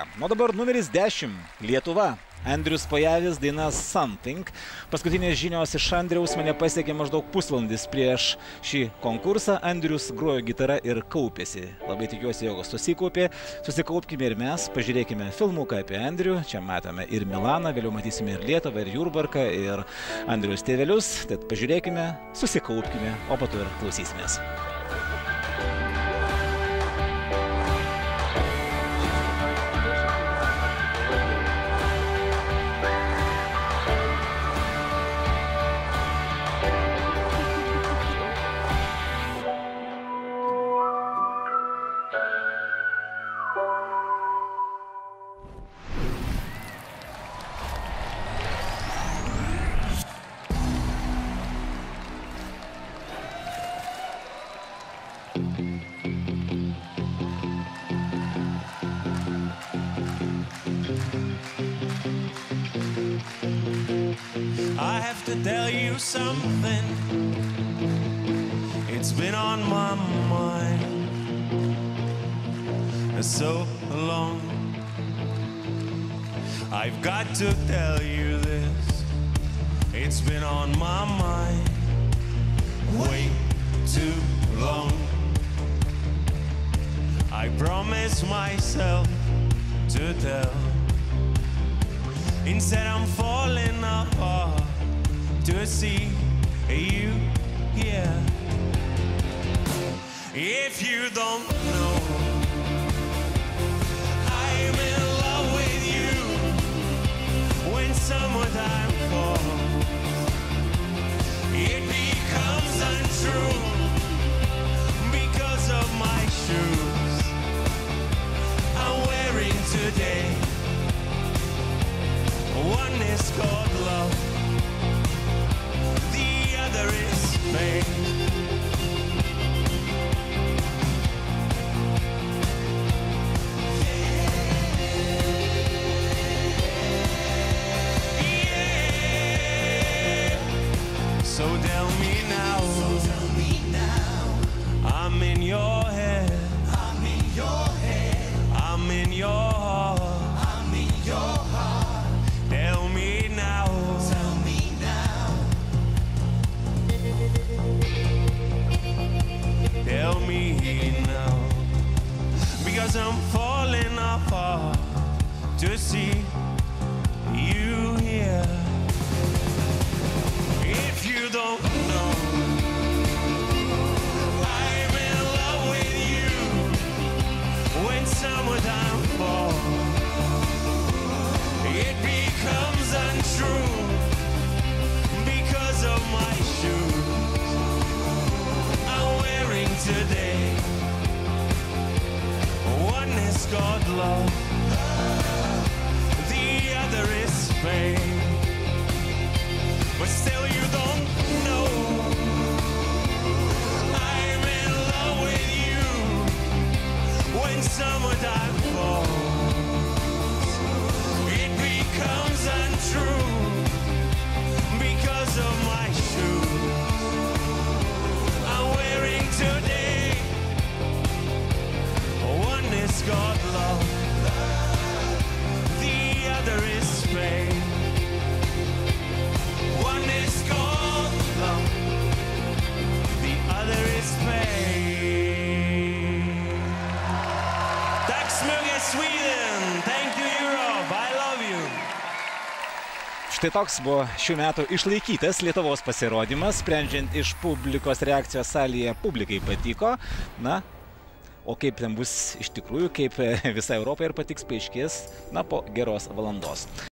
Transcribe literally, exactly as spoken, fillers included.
O dabar numeris dešimt. Lietuva. Andrius Pajavis, daina Something. Paskutinės žinios iš Andriaus mane pasiekė maždaug pusvalandis prieš šį konkursą. Andrius grojo gitarą ir kaupėsi. Labai tikiuosi, jog susikaupė. Susikaupkime ir mes, pažiūrėkime filmuką apie Andrių. Čia matome ir Milaną, vėliau matysime ir Lietuvą, ir Jurbarką, ir Andriaus tėvelius. Tad pažiūrėkime, susikaupkime, o po to ir klausysimės. I have to tell you something. It's been on my mind so long. I've got to tell you this. It's been on my mind way too long. I promised myself to tell. Instead I'm falling apart to see you here. If you don't know, I'm in love with you. When summertime falls, it becomes untrue because of my shoes I'm wearing today. One is called love, the other is pain. Yeah. So tell me now, so tell me now, I'm in your head, I'm in your head, I'm in your heart, I'm in your heart. Tell me now, tell me now, tell me now, because I'm falling apart to see you here. If you don't know, I'm in love with you. When summertime falls, it becomes untrue because of my shoes I'm wearing today. One is called love, the other is pain. But still you don't know, I'm in love with you. When summertime falls, it becomes untrue because of my shoes I'm wearing today. One is called love, the other is pain. One is called love, the other is pain. Tack så mycket Sweden, thank you Europe, I love you. Štai toks buvo šių metų išlaikytas Lietuvos pasirodymas, sprendžiant iš publikos reakcijos salėje, publikai patiko. Na, o kaip ten bus iš tikrųjų, kaip visai Europai ir patiks, paaiškės, na, po geros valandos.